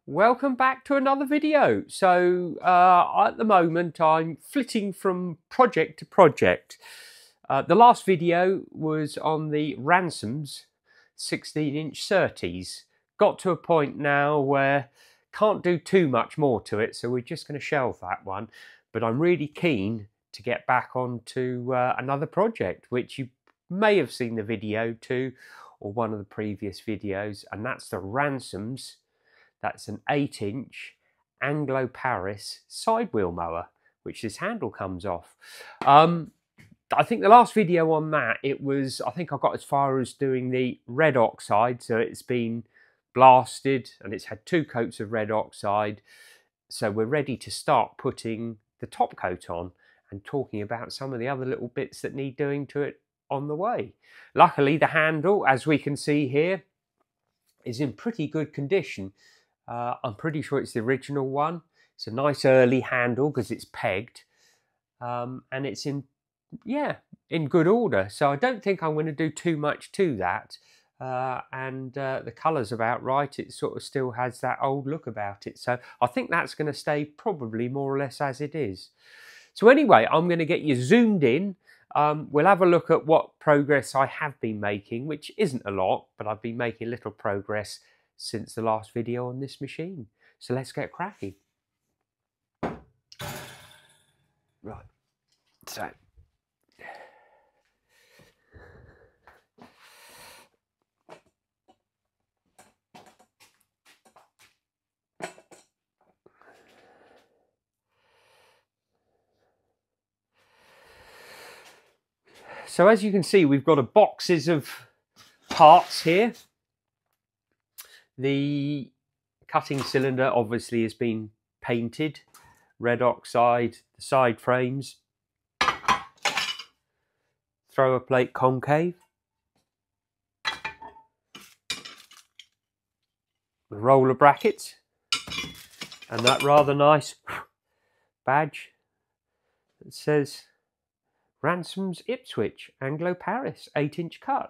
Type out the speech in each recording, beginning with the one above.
Welcome back to another video. So at the moment I'm flitting from project to project. The last video was on the Ransomes 16-inch Surtees. Got to a point now where can't do too much more to it, so we're just going to shelve that one. But I'm really keen to get back onto another project, which you may have seen the video to, or one of the previous videos, and that's the Ransomes. That's an 8-inch Anglo-Paris side wheel mower, which this handle comes off. I think the last video on that, I think I got as far as doing the red oxide. So it's been blasted and it's had 2 coats of red oxide. So we're ready to start putting the top coat on and talking about some of the other little bits that need doing to it on the way. Luckily, the handle, as we can see here, is in pretty good condition. I'm pretty sure it's the original one. It's a nice early handle because it's pegged, and it's in good order. So I don't think I'm going to do too much to that. The colour's about right. It sort of still has that old look about it. So I think that's going to stay probably more or less as it is. So anyway, I'm going to get you zoomed in. We'll have a look at what progress I have been making, which isn't a lot, but I've been making little progress since the last video on this machine. So let's get cracking. Right, so as you can see, we've got boxes of parts here. The cutting cylinder obviously has been painted, red oxide, the side frames, thrower plate concave, the roller brackets, and that rather nice badge that says Ransomes Ipswich Anglo-Paris 8-inch cut.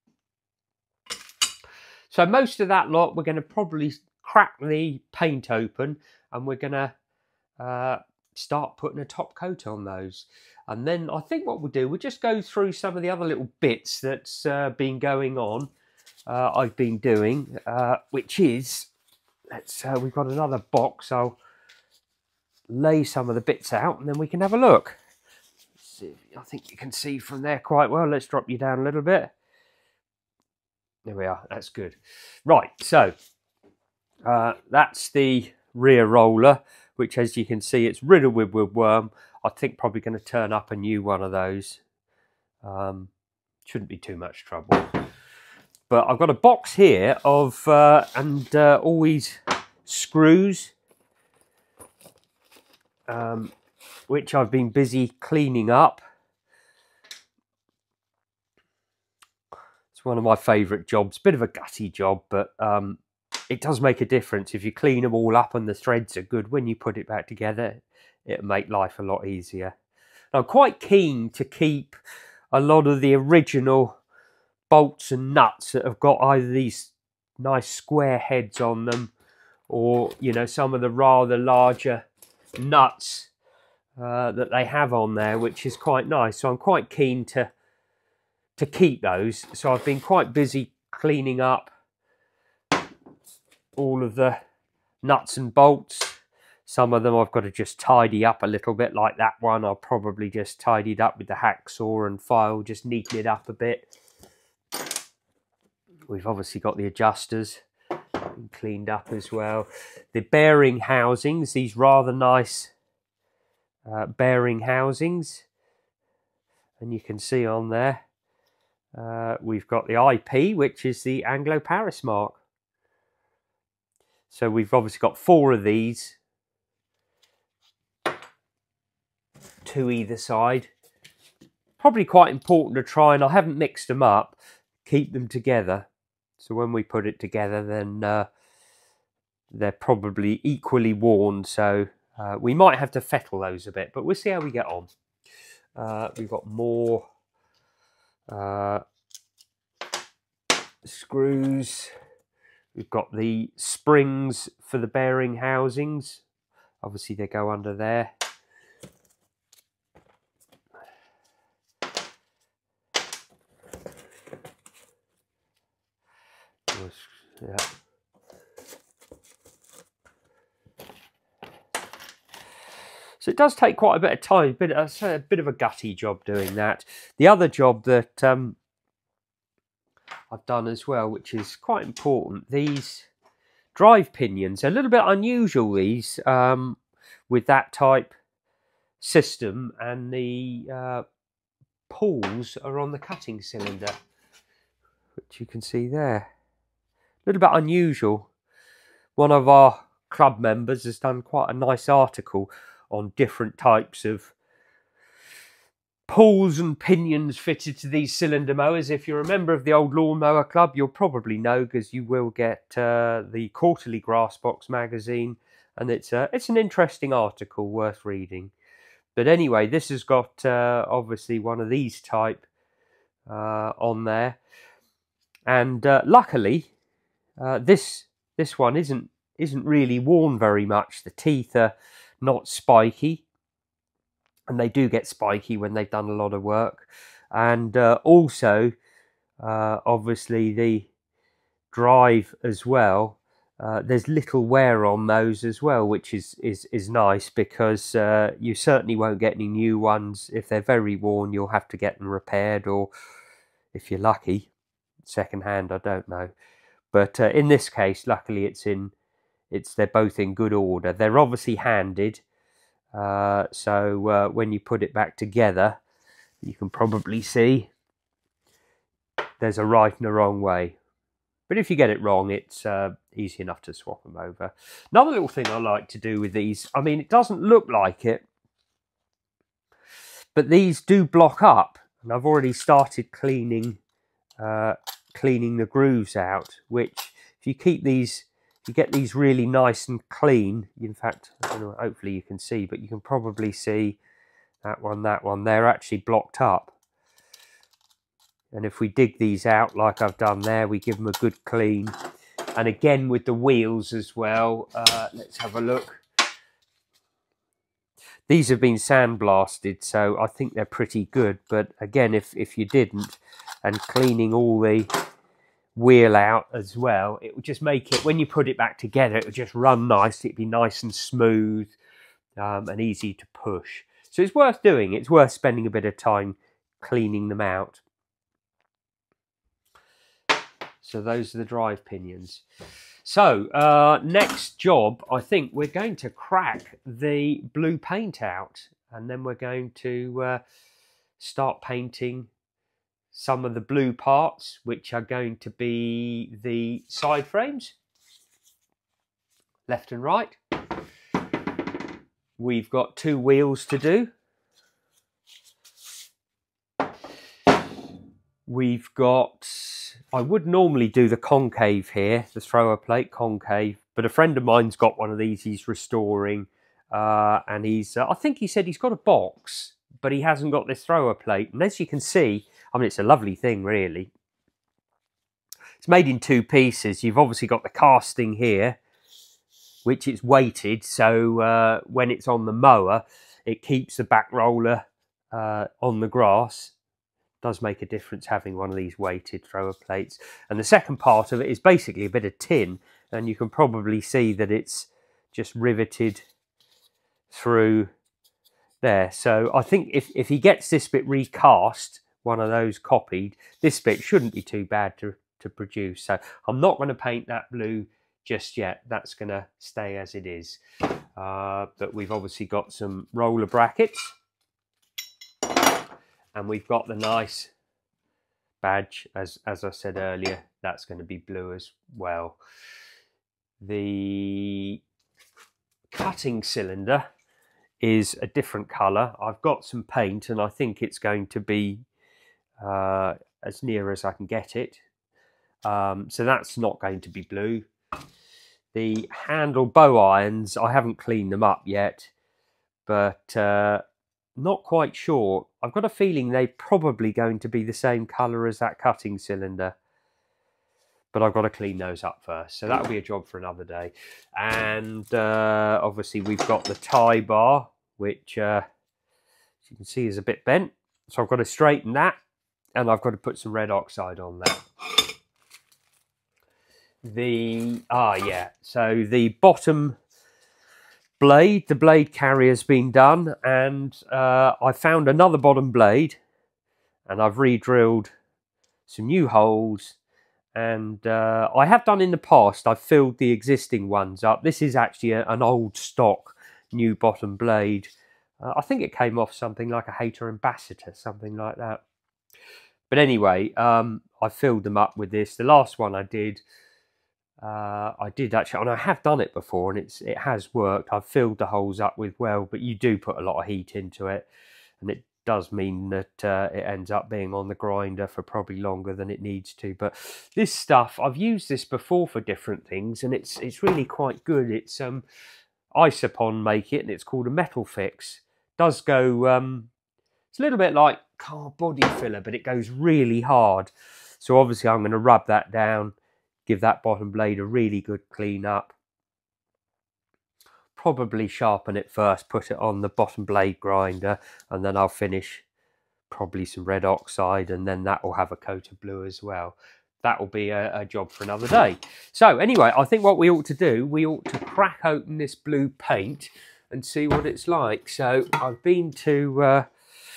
So most of that lot, we're going to probably crack the paint open and we're going to start putting a top coat on those. And then I think what we'll do, we'll just go through some of the other little bits that's been going on, I've been doing, which is, we've got another box. I'll lay some of the bits out and then we can have a look. Let's see, I think you can see from there quite well. Let's drop you down a little bit. There we are, that's good. Right, so that's the rear roller, which as you can see, it's riddled with woodworm. I think probably going to turn up a new one of those. Shouldn't be too much trouble. But I've got a box here of, all these screws, which I've been busy cleaning up. One of my favourite jobs, bit of a gutty job, but it does make a difference if you clean them all up and the threads are good. When you put it back together, it'll make life a lot easier. And I'm quite keen to keep a lot of the original bolts and nuts that have got either these nice square heads on them or, you know, some of the rather larger nuts that they have on there, which is quite nice. So I'm quite keen to keep those. So I've been quite busy cleaning up all of the nuts and bolts. Some of them I've got to just tidy up a little bit, like that one. I'll probably just tidy it up with the hacksaw and file, just neaten it up a bit. We've obviously got the adjusters cleaned up as well. The bearing housings, these rather nice bearing housings. And you can see on there, we've got the IP, which is the Anglo-Paris mark. So we've obviously got 4 of these, 2 either side. Probably quite important to try, and I haven't mixed them up, keep them together. So when we put it together, then they're probably equally worn. So we might have to fettle those a bit, but we'll see how we get on. We've got more screws We've got the springs for the bearing housings. Obviously they go under there. Yeah. So it does take quite a bit of time, but it's a bit of a gutty job doing that. The other job that I've done as well, which is quite important, these drive pinions are a little bit unusual, these, with that type system, and the pulls are on the cutting cylinder, which you can see there. A little bit unusual. One of our club members has done quite a nice article on different types of pulls and pinions fitted to these cylinder mowers. If you're a member of the Old Lawnmower Club, you'll probably know, because you will get the quarterly Grass Box magazine, and it's an interesting article worth reading. But anyway, this has got obviously one of these type on there, and luckily this one isn't really worn very much. The teeth are not spiky, and they do get spiky when they've done a lot of work. And also obviously the drive as well, there's little wear on those as well, which is nice, because you certainly won't get any new ones. If they're very worn, you'll have to get them repaired, or if you're lucky, second hand, I don't know. But in this case, luckily they're both in good order. They're obviously handed, so when you put it back together, you can probably see there's a right and a wrong way. But if you get it wrong, it's easy enough to swap them over. Another little thing I like to do with these, I mean, it doesn't look like it, but these do block up, and I've already started cleaning the grooves out, which if you keep these, you get these really nice and clean. In fact, I don't know, hopefully you can see, but you can probably see that one, they're actually blocked up. And if we dig these out like I've done there, we give them a good clean. And again with the wheels as well, let's have a look. These have been sandblasted, so I think they're pretty good. But again, if you didn't, and cleaning all the wheel out as well, it would just make it, when you put it back together, it would just run nice. It'd be nice and smooth and easy to push. So it's worth doing. It's worth spending a bit of time cleaning them out. So those are the drive pinions. So next job, I think we're going to crack the blue paint out, and then we're going to start painting some of the blue parts, which are going to be the side frames, left and right. We've got 2 wheels to do. We've got, I would normally do the concave here, the thrower plate concave, but a friend of mine's got one of these he's restoring, and he's, I think he said he's got a box, but he hasn't got this thrower plate. And as you can see, I mean, it's a lovely thing, really. It's made in 2 pieces. You've obviously got the casting here, which is weighted, so when it's on the mower, it keeps the back roller on the grass. Does make a difference having one of these weighted thrower plates. And the second part of it is basically a bit of tin, and you can probably see that it's just riveted through there. So I think if he gets this bit recast, one of those copied, this bit shouldn't be too bad to produce. So I'm not going to paint that blue just yet. That's going to stay as it is. But we've obviously got some roller brackets, and we've got the nice badge, as I said earlier, that's going to be blue as well. The cutting cylinder is a different colour. I've got some paint, and I think it's going to be as near as I can get it. So that's not going to be blue. The handle bow irons, I haven't cleaned them up yet, but not quite sure. I've got a feeling they're probably going to be the same colour as that cutting cylinder. but I've got to clean those up first. So that'll be a job for another day. And obviously we've got the tie bar, which as you can see is a bit bent. So I've got to straighten that, and I've got to put some red oxide on that. So the bottom blade, the blade carrier's been done, and I found another bottom blade, and I've re-drilled some new holes. And I have done in the past, I've filled the existing ones up. This is actually an old stock new bottom blade. I think it came off something like a Hayter Ambassador, something like that. But anyway, I filled them up with this. The last one I did actually, and I have done it before, and it has worked. I've filled the holes up with weld, but you do put a lot of heat into it, and it does mean that it ends up being on the grinder for probably longer than it needs to. But this stuff, I've used this before for different things, and it's really quite good. It's Isopon make it, and it's called a Metal Fix. It does go it's a little bit like car body filler, but it goes really hard. So obviously I'm going to rub that down, give that bottom blade a really good clean up. Probably sharpen it first, put it on the bottom blade grinder, and then I'll finish probably some red oxide, and then that will have a coat of blue as well. That will be a job for another day. So anyway, I think what we ought to do, we ought to crack open this blue paint and see what it's like. So I've been to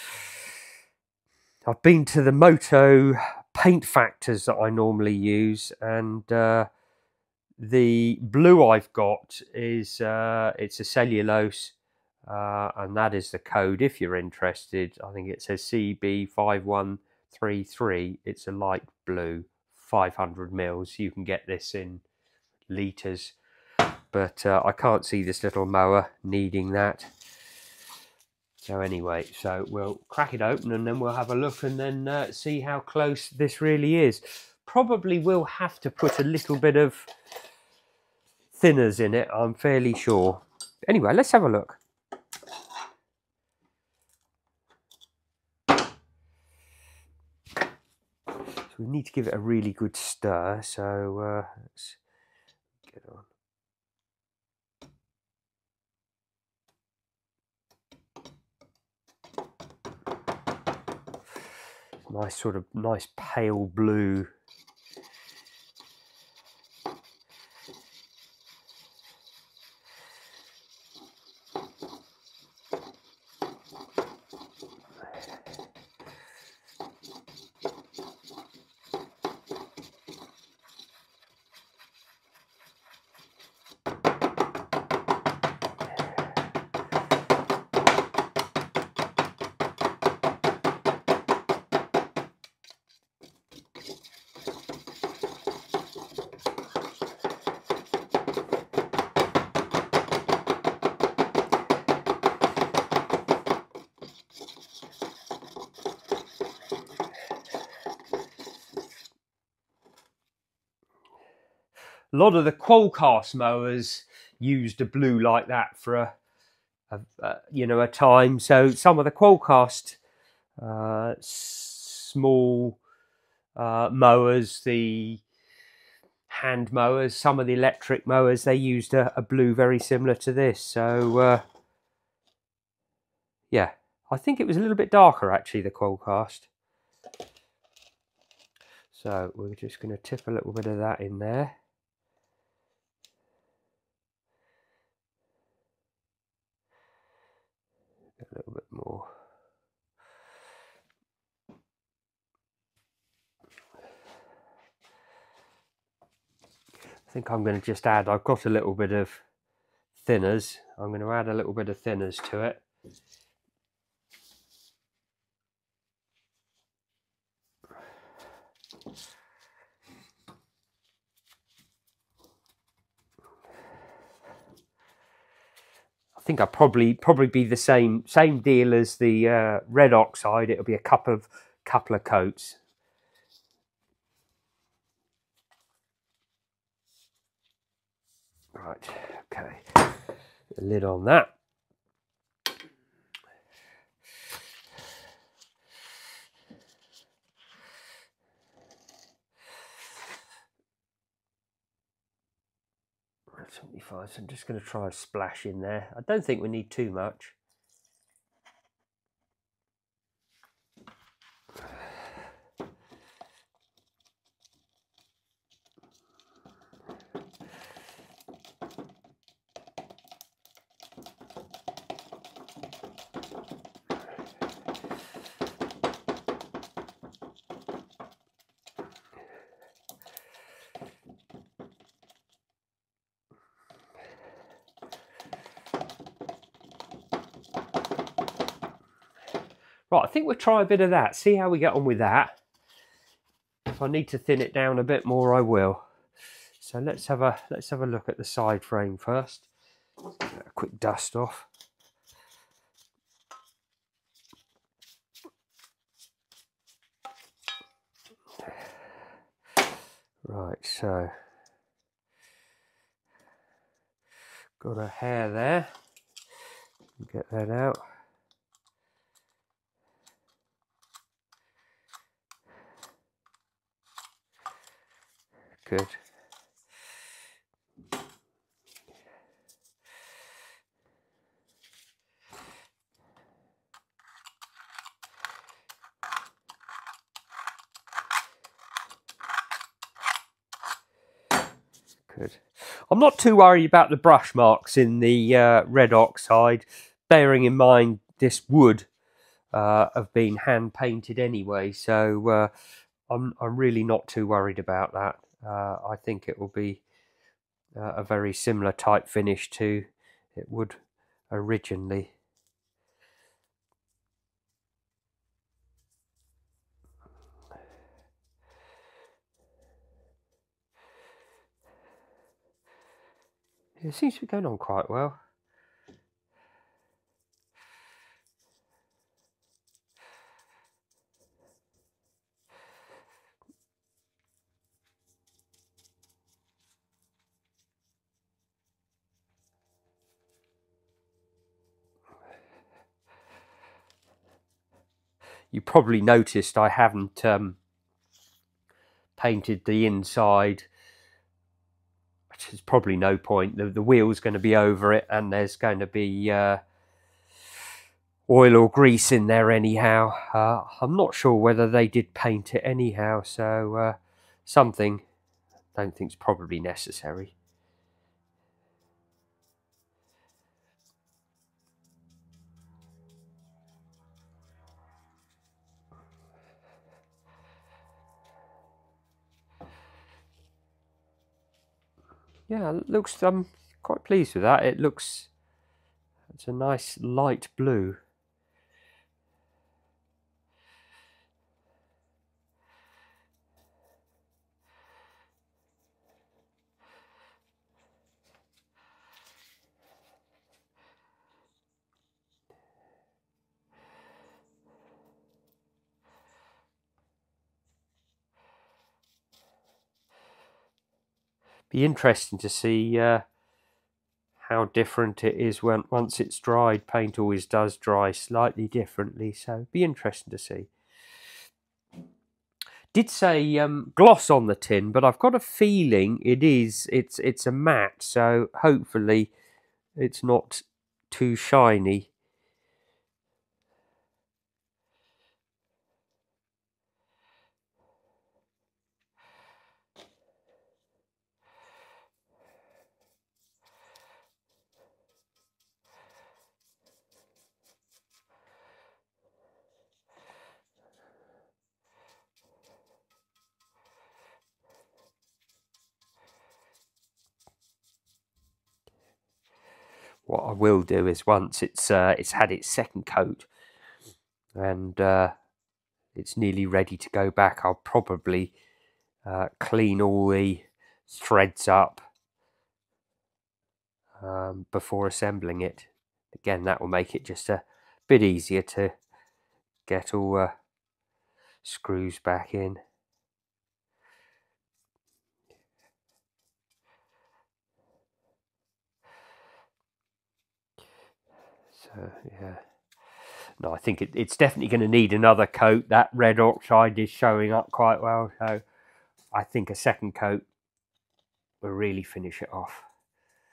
the Moto paint factors that I normally use, and the blue I've got is it's a cellulose, and that is the code if you're interested. I think it says CB5133. It's a light blue, 500 mils. You can get this in litres, but I can't see this little mower needing that. So anyway, so we'll crack it open, and then we'll have a look, and then see how close this really is. Probably will have to put a little bit of thinners in it, I'm fairly sure. Anyway, let's have a look. So we need to give it a really good stir, so let's get on. Nice sort of nice pale blue. A lot of the Qualcast mowers used a blue like that for a time. So some of the Qualcast small mowers, the hand mowers, some of the electric mowers, they used a blue very similar to this. So yeah, I think it was a little bit darker actually, the Qualcast. So we're just going to tip a little bit of that in there. A little bit more. I think I'm going to just add, I've got a little bit of thinners. I'm going to add a little bit of thinners to it. I think I'll probably be the same deal as the red oxide. It'll be a couple of coats. Right, okay. The lid on that. 75, so I'm just going to try a splash in there. I don't think we need too much. Right, I think we'll try a bit of that, see how we get on with that. If I need to thin it down a bit more, I will. So let's have a look at the side frame first. Get a quick dust off. Right, so got a hair there. Get that out. Good. Good. I'm not too worried about the brush marks in the red oxide, bearing in mind this would have been hand painted anyway, so I'm really not too worried about that. I think it will be a very similar type finish to it would originally. It seems to be going on quite well. You probably noticed I haven't painted the inside, which is probably no point. The wheel's going to be over it, and there's going to be oil or grease in there anyhow. I'm not sure whether they did paint it anyhow, so something I don't think is probably necessary. Yeah, it looks. I'm quite pleased with that. It's a nice light blue. Be interesting to see how different it is once it's dried. Paint always does dry slightly differently, so be interesting to see. Did say gloss on the tin, but I've got a feeling it's a matte, so hopefully it's not too shiny. What I will do is once it's had its second coat and it's nearly ready to go back, I'll probably clean all the threads up before assembling it. Again, that will make it just a bit easier to get all screws back in. So yeah, no, I think it's definitely going to need another coat. That red oxide is showing up quite well, so I think a second coat will really finish it off.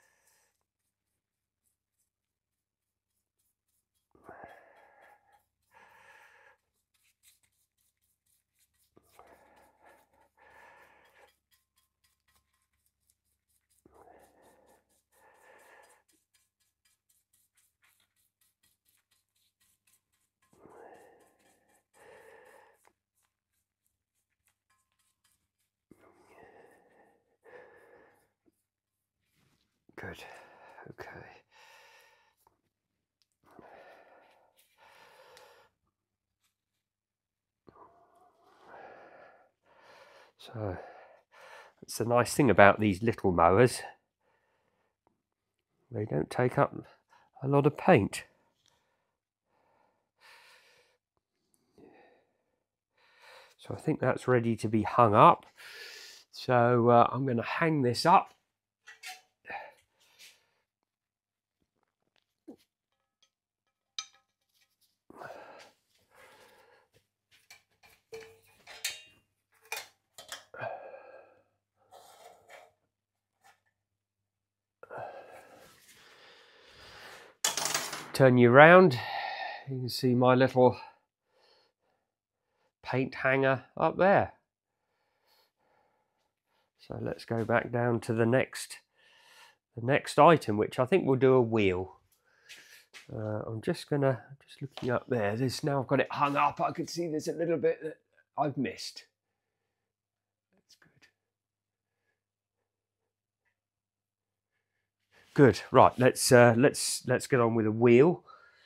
So that's the nice thing about these little mowers. They don't take up a lot of paint. So I think that's ready to be hung up. So I'm going to hang this up. Turn you round, you can see my little paint hanger up there. So let's go back down to the next item, which I think we'll do a wheel. I'm just looking up there. There's now I've got it hung up. I can see there's a little bit that I've missed. That's good. Good. Right. Let's get on with a wheel.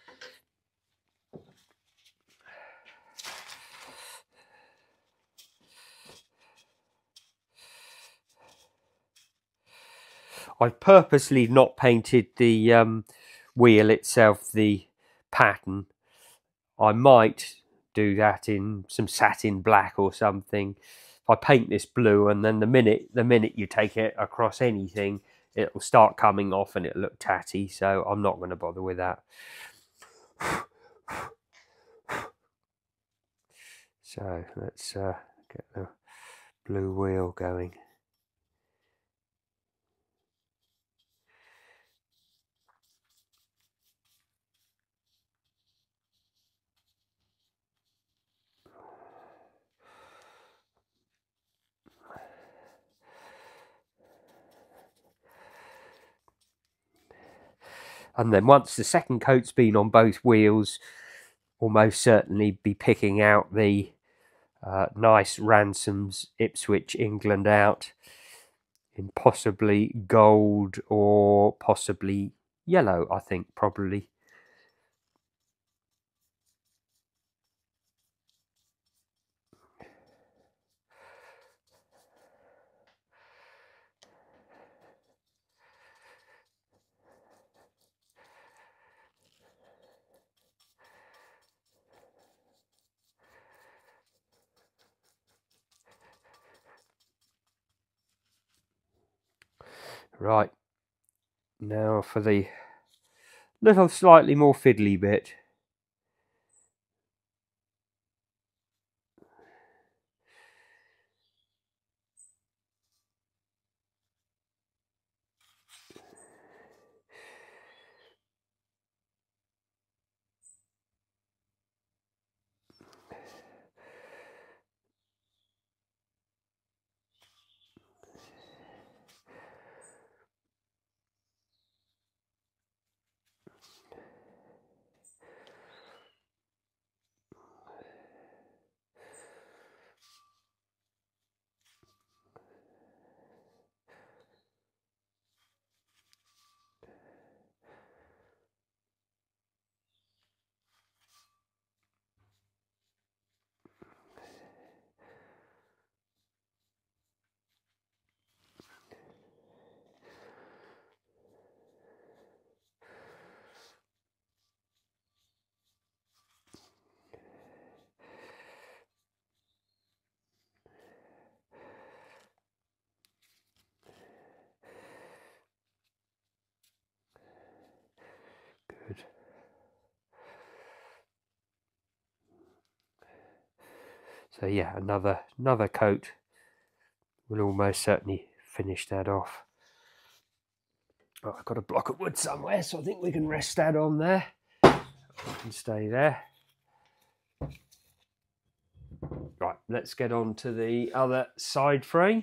I've purposely not painted the wheel itself, the pattern. I might do that in some satin black or something. If I paint this blue, and then the minute you take it across anything, it'll start coming off and it'll look tatty. So I'm not going to bother with that. So let's get the blue wheel going. And then once the second coat's been on both wheels, we'll most certainly be picking out the nice Ransomes Ipswich England out in possibly gold or possibly yellow, I think, probably. Right, now for the little slightly more fiddly bit. Good. So yeah, another coat will almost certainly finish that off. Oh, I've got a block of wood somewhere, so I think we can rest that on there. It can stay there. Right, let's get on to the other side frame.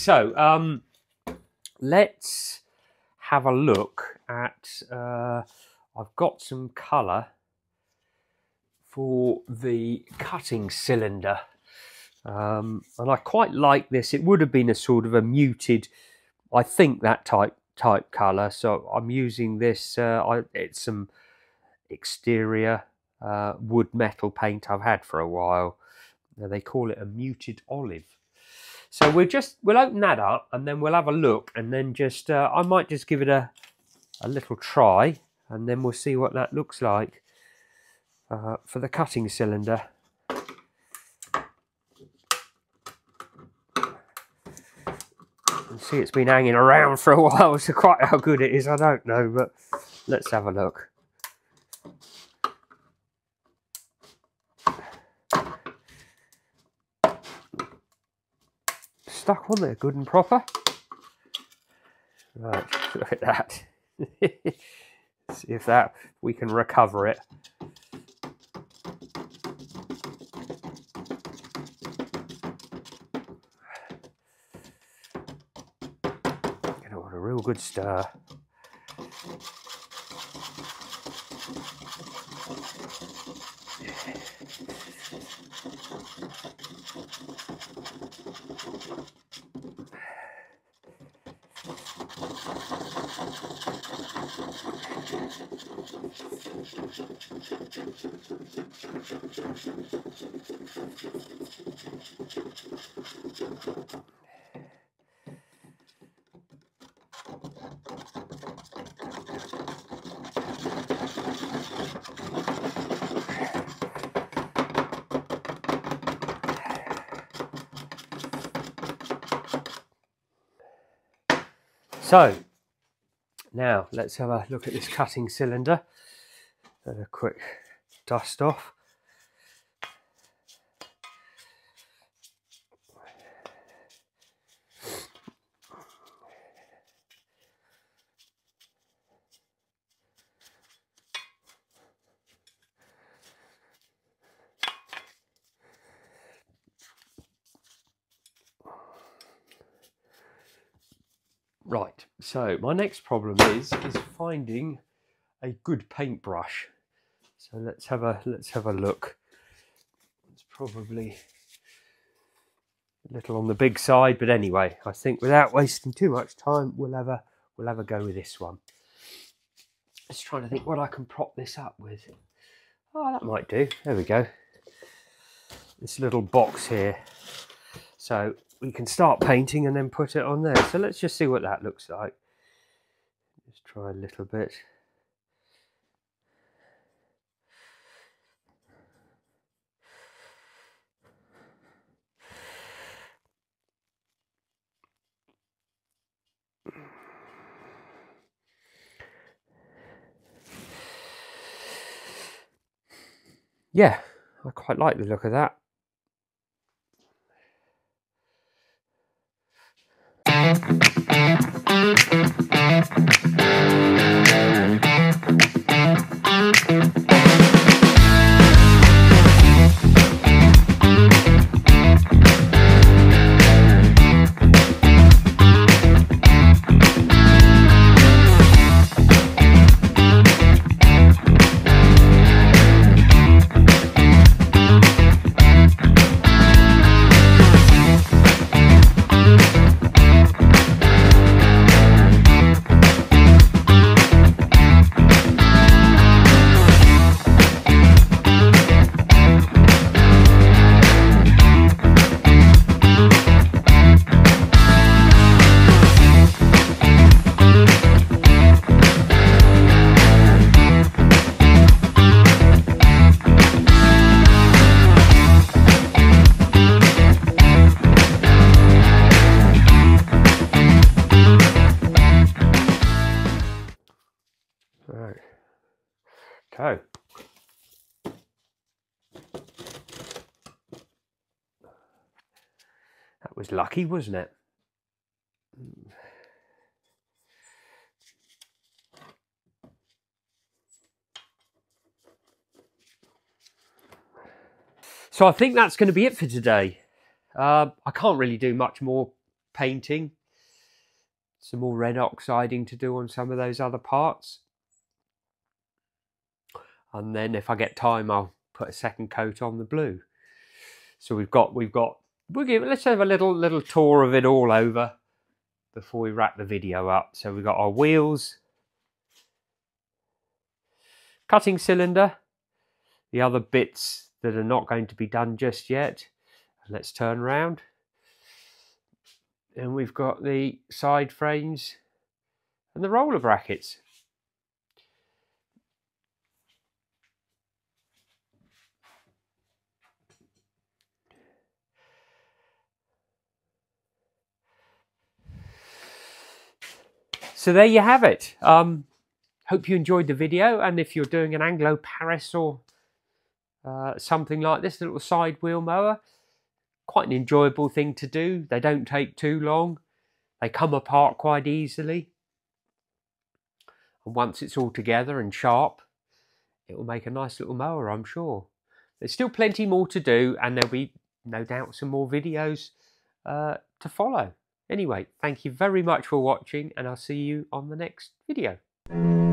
so let's have a look at, I've got some colour for the cutting cylinder, and I quite like this. It would have been a sort of a muted, I think, that type colour, so I'm using this. It's some exterior wood metal paint I've had for a while. Now, they call it a muted olive. So we'll open that up and then we'll have a look, and then just I might just give it a little try, and then we'll see what that looks like for the cutting cylinder. And see, it's been hanging around for a while, so quite how good it is I don't know, but let's have a look. Stuck on there good and proper. Right, look at that. See if we can recover it. Give it a real good stir. So now let's have a look at this cutting cylinder and a quick dust off. Right, so my next problem is finding a good paintbrush. So let's have a look. It's probably a little on the big side, but anyway, I think without wasting too much time, we'll have a go with this one. Just trying to think what I can prop this up with. Oh, that might do. There we go. This little box here. So we can start painting and then put it on there. So let's just see what that looks like. Just try a little bit. Yeah, I quite like the look of that. Right. Okay. That was lucky, wasn't it? So I think that's going to be it for today. I can't really do much more painting. Some more red oxiding to do on some of those other parts. And then if I get time, I'll put a second coat on the blue. So let's have a little tour of it all over before we wrap the video up. So we've got our wheels, cutting cylinder, the other bits that are not going to be done just yet. Let's turn around. And we've got the side frames and the roller brackets. So there you have it. Hope you enjoyed the video, and if you're doing an Anglo Paris or something like this, a little side wheel mower, quite an enjoyable thing to do. They don't take too long. They come apart quite easily. And once it's all together and sharp, it will make a nice little mower, I'm sure. There's still plenty more to do, and there'll be no doubt some more videos to follow. Anyway, thank you very much for watching, and I'll see you on the next video.